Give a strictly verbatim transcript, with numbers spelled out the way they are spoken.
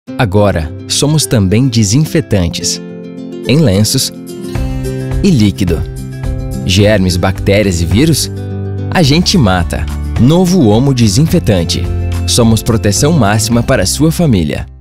Agora, somos também desinfetantes, em lenços e líquido. Germes, bactérias e vírus? A gente mata. Novo Omo Desinfetante. Somos proteção máxima para a sua família.